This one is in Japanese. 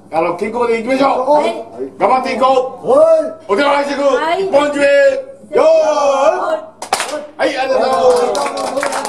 健康でいきましょう。 はい。 頑張っていこう。 はい。 お手を拝借。 はい一本締め。よーい。はい、ありがとうございます。